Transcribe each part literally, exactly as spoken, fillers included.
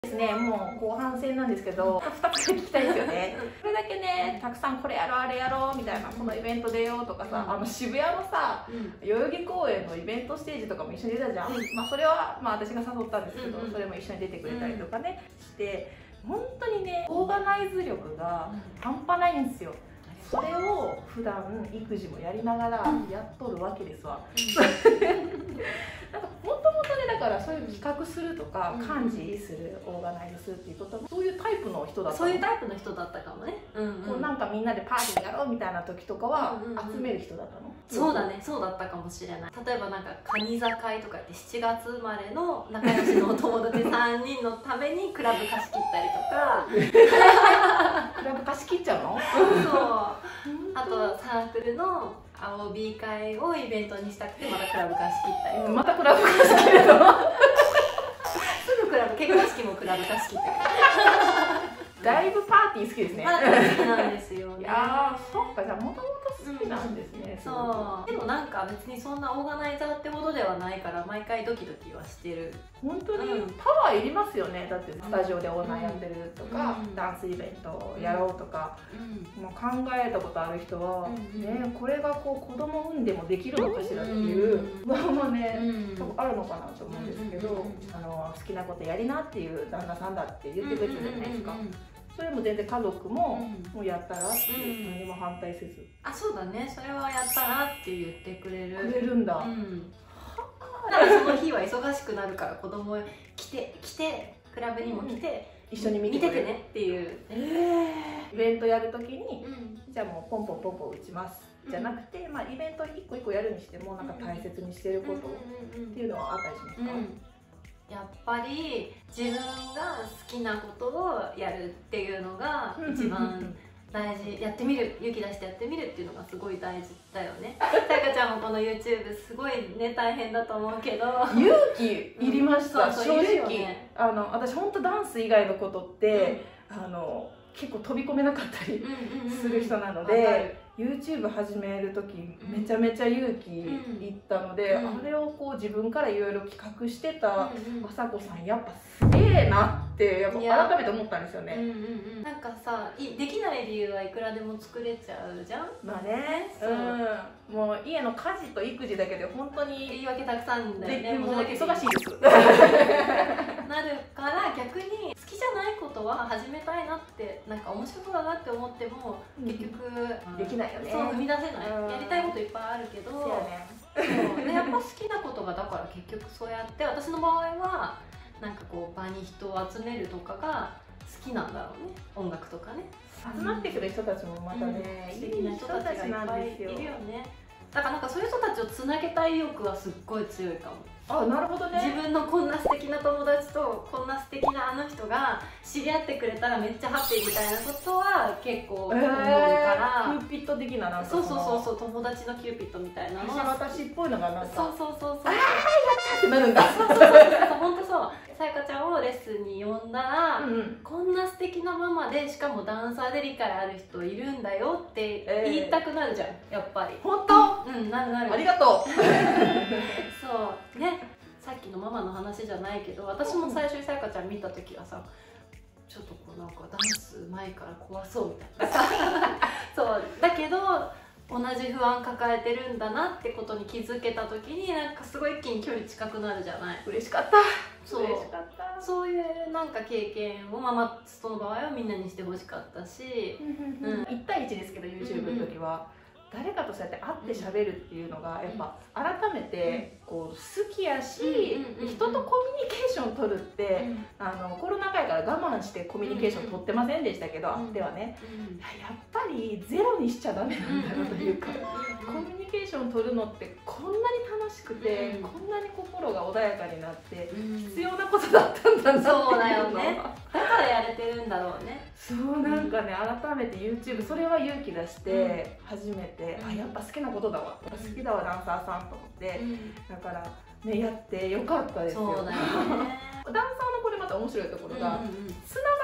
ですね、もう後半戦なんですけど、ふたつ聞きたいですよね。これだけね、たくさんこれやろうあれやろうみたいな、このイベント出ようとかさ、あの渋谷のさ、代々木公園のイベントステージとかも一緒に出たじゃん。まあそれはまあ私が誘ったんですけど、それも一緒に出てくれたりとかねして、本当にね、オーガナイズ力が半端ないんですよ。それを普段育児もやりながらやっとるわけですわ。なんかもともとね、だからそういう企画するとか幹事する、オーガナイズするっていうことはそういうタイプの人だったの。 そういうタイプの人だったかもね。 こうなんかみんなでパーティーやろうみたいな時とかは集める人だったの。 そうだね、そうだったかもしれない。例えばなんかカニ座会とか言ってしちがつ生まれの仲良しのお友達さんにんのためにクラブ貸し切ったりとか。 クラブ貸し切っちゃうの？ そう。あとサークルの青 ビー 会をイベントにしたくてまたクラブ貸し切ったりとか。 またクラブ貸し切るの？ すぐクラブ、結婚式もクラブ貸し切ったり。 だいぶパーティー好きですね。 パーティー好きなんですよね。 いやー、そっか、じゃあもともと好きなんですね。 そう。でもなんか別にそんなオーガナイザーってほどではないから毎回ドキドキはしてる。 本当にパワーいりますよね。だってスタジオでオーナーやってるとか、ダンスイベントをやろうとか、もう考えたことある人はね、これがこう子供産んでもできるのかしらっていう不安はね、多分あるのかなと思うんですけど、あの好きなことやりなっていう旦那さんだって言ってくれてるじゃないですか。それも全然家族ももうやったらって何も反対せず、 あ、そうだね、それはやったらって言ってくれるくれるんだ。 だからその日は忙しくなるから子供来て来てクラブにも来て一緒に見ててねっていう。 イベントやるときにじゃあもうポンポンポンポン打ちますじゃなくて、まあイベント一個一個やるにしてもなんか大切にしてることっていうのはあったりしますか？ やっぱり自分が好きなことをやるっていうのが一番大事。やってみる、勇気出してやってみるっていうのがすごい大事だよね。さやかちゃんもこの YouTube すごいね大変だと思うけど、 勇気いりました。正直、 ね、 あの私本当ダンス以外のことって、うん、あの結構飛び込めなかったりする人なので。YouTube 始める時めちゃめちゃ勇気いったので、うん、あれをこう自分からいろいろ企画してたあさこさんやっぱすげえなってやっぱ改めて思ったんですよね。 なんかさ、できない理由はいくらでも作れちゃうじゃん。 まあね、うん、もう家の家事と育児だけで本当に言い訳たくさんだよね。 もう忙しいです。 なるから逆に好きじゃないことは始めたいなってなんか面白そうだなって思っても結局できないよね。 そう生み出せない。やりたいこといっぱいあるけど、そうでやっぱ好きなことがだから結局そうやって私の場合はなんかこう場に人を集めるとかが好きなんだろうね。音楽とかね。 集まってくる人たちもまたね、 素敵な人たちがいっぱいいるよね。だからなんかそういう人たちをつなげたい意欲はすっごい強いかも。 あ、なるほどね。 自分のこんな素敵な友達とこんな素敵なあの人が知り合ってくれたらめっちゃハッピーみたいなことは結構思うから、 キューピッド的ななんかそうそうそうそう、友達のキューピッドみたいなのは私っぽいのがなんかそうそうそうそう、 ああやったってなるんだ。 そうそうそうそう、本当そう。さやかちゃんをレッスンに呼んだら、うん、こんな素敵なママでしかもダンサーで理解ある人いるんだよって言いたくなるじゃん、えー、やっぱり。 本当？ うん、なるなる。 ありがとう。 そうね、さっきのママの話じゃないけど、私も最初にさやかちゃん見た時はさ、ちょっとこうなんかダンスうまいから怖そうみたいなさそうだけど同じ不安抱えてるんだなってことに気づけた時になんかすごい一気に距離近くなるじゃない。 嬉しかった。 そう、嬉しかった。そういうなんか経験をママストの場合はみんなにしてほしかったし、 いち対いちですけど YouTube の時は誰かとそうやって会ってしゃべるっていうのがやっぱ改めてこう好きやし、人とコミュニケーションを取るってあのコロナ禍やから我慢してコミュニケーション取ってませんでしたけど、あってはね、やっぱりゼロにしちゃダメなんだろうというか、コミュニケーションを取るのってこんなに楽しくて、こんなに心が穏やかになって必要なことだったんだなっていうの。 そうだよね。だからやれてるんだろうね。 そうなんかね、改めて YouTube それは勇気出して初めて、あ、やっぱ好きなことだわ、好きだわダンサーさんと思って、だからねやってよかったですよ。 そうだよね。 ダンサーのこれまた面白いところがつながって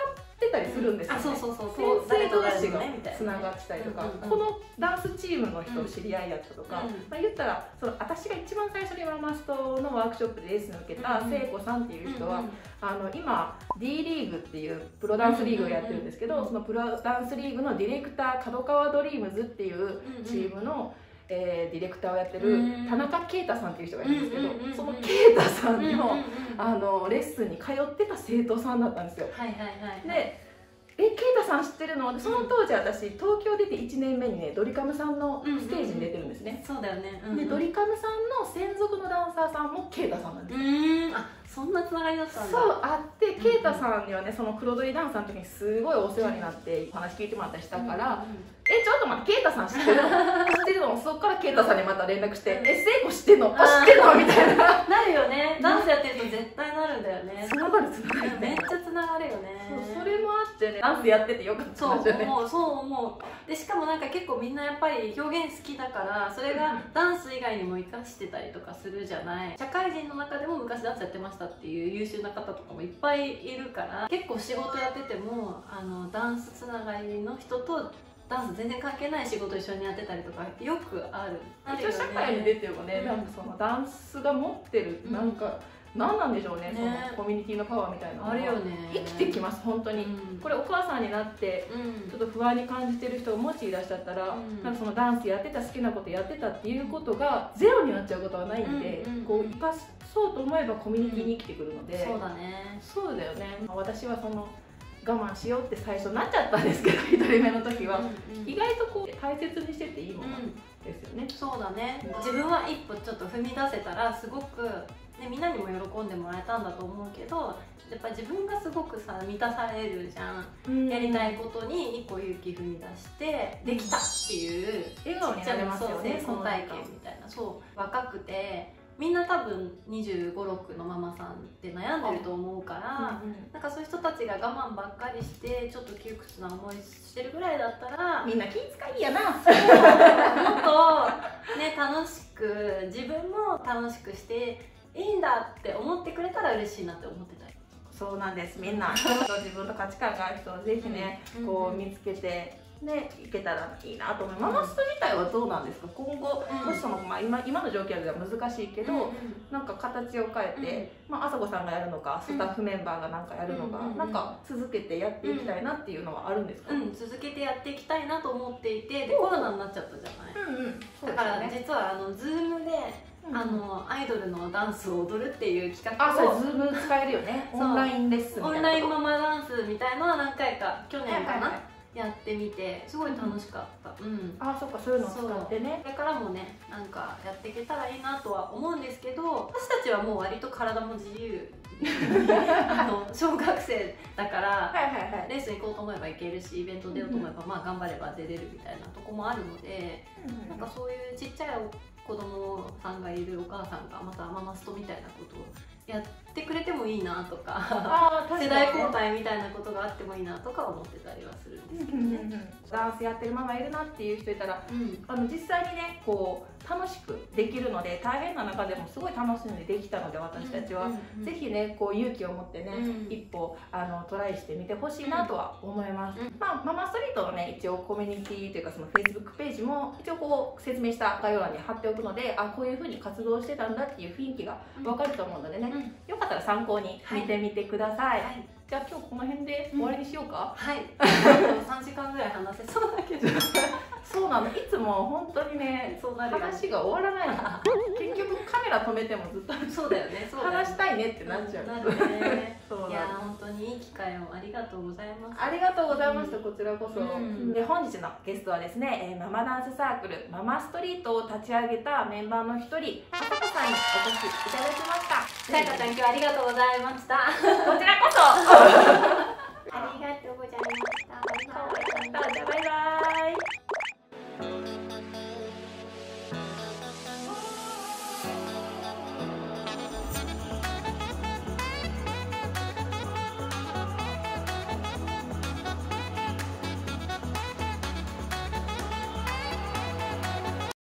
ってたりするんですよね。 あ、そうそうそう、 先生同士がねみたいなつながってたりとか、 うんうんうん、 このダンスチームの人知り合いやったとか、 うん、 まあ、言ったらその私が一番最初にママストのワークショップでレッスンを受けた聖子さんっていう人は、うんうん、あの今 D リーグっていうプロダンスリーグをやってるんですけど、そのプロダンスリーグのディレクター角川ドリームズっていうチームの、えー、ディレクターをやってる田中啓太さんっていう人がいるんですけど、その啓太さんの、あのレッスンに通ってた生徒さんだったんですよ。 はいはいはい、 でえ、啓太さん知ってるの？でその当時私東京出ていちねんめにねドリカムさんのステージに出てるんですね。 そうだよね、うんうん、 でドリカムさんの専属のダンサーさんも啓太さんなんですよ。 うん、あ、そんなつながりだったんだ。 そうあって啓太さんにはねその黒鳥ダンサーの時にすごいお世話になってお話聞いてもらったりしたから、うんうん、えちょっと待って啓太さん知ってるの知ってるのそこから啓太さんにまた連絡して「え聖子知ってんの？あ知ってんの？」みたいななるよね。ダンスやってると絶対なるんだよね。 つながるつながる、 めっちゃつながるよね。 そうそれもあってねダンスやっててよかったそう思うそう思う。でしかもなんか結構みんなやっぱり表現好きだからそれがダンス以外にも生かしてたりとかするじゃない。社会人の中でも昔ダンスやってましたっていう優秀な方とかもいっぱいいるから結構仕事やっててもあのダンスつながりの人とダンス全然関係ない仕事一緒にやってたりとかよくある。 一応社会に出てもね、うん、なんかそのダンスが持ってる、うん、なんか何なんでしょうね、ね、そのコミュニティのパワーみたいなのがあるよね。 生きてきます本当に、うん、これお母さんになってちょっと不安に感じてる人がもしいらっしゃったら、うん、なんかそのダンスやってた好きなことやってたっていうことがゼロになっちゃうことはないんで、うんうん、こう生かそうと思えばコミュニティに生きてくるので、 うん、そうだねそうだよね。私はその我慢しようって最初なっちゃったんですけどひとりめの時は、うんうん、意外とこう大切にしてていいものですよね、 うん、そうだね。自分は一歩ちょっと踏み出せたらすごく、ね、みんなにも喜んでもらえたんだと思うけどやっぱ自分がすごくさ満たされるじゃん、うん、やりたいことに一個勇気踏み出してできたっていう笑顔になれますよね。 その体験みたいな。そう若くてみんな多分にじゅうご、ろくのママさんって悩んでると思うから、うんうん、なんかそういう人たちが我慢ばっかりしてちょっと窮屈な思いしてるぐらいだったらみんな気遣いやなもっとね楽しく自分も楽しくしていいんだって思ってくれたら嬉しいなって思ってたり。 そうなんです。みんな自分の価値観がある人をぜひね、うん、こう見つけてね、いけたらいいなと思います。ママスト自体はどうなんですか今後、うん、もしその、まあ、今, 今の状況では難しいけど、うんうん、なんか形を変えて、うんまあさこさんがやるのかスタッフメンバーがなんかやるのか、うん、なんか続けてやっていきたいなっていうのはあるんですか？ うん、続けてやっていきたいなと思っていて、でコロナになっちゃったじゃない、うんうん、だから実はあの Zoom であのアイドルのダンスを踊るっていう企画をあ、そう、ズーム使えるよねオンラインレッスンみたいなオンラインママダンスみたいのは何回か去年かな、はいはいはい、やってみてすごい楽しかった、うんうん、 あ、そっかそういうのを使ってね。 これからもねなんかやっていけたらいいなとは思うんですけど私たちはもう割と体も自由あの小学生だから、はいはいはい、レースに行こうと思えば行けるしイベント出ようと思えば、うん、まあ頑張れば出れるみたいなとこもあるので、うん、なんかそういうちっちゃい子供さんがいるお母さんがまたママストみたいなことをやってくれてもいいなとか世代交代みたいなことがあってもいいなとか思ってたりはするんですけどね、うんうんうん、 ダンスやってるママいるなっていう人いたら、うん、あの実際にねこう楽しくできるので大変な中でもすごい楽しんでできたので私たちは、うんうんうん、ぜひねこう勇気を持ってね、うん、一歩あのトライしてみてほしいなとは思います、うん、まあママストリートのね一応コミュニティというかその Facebook ページも一応こう説明した概要欄に貼っておくのであこういうふうに活動してたんだっていう雰囲気が分かると思うのでね、うん、よかったら参考に見てみてください、はいはい、じゃあ今日この辺で終わりにしようか、 うん、はいさんじかんぐらい話せそうだけどそうなのいつも本当にねそうなる話が終わらないの結局カメラ止めてもずっとそうだよねそうだよね話したいねってなっちゃう、 なるねそういや本当にいい機会をありがとうございます。 ありがとうございました、うん、こちらこそ、うん、で本日のゲストはですね、えー、ママダンスサークルママストリートを立ち上げたメンバーの一人あさこさんにお越しいただきました。 さやかちゃん今日はありがとうございましたこちらこそ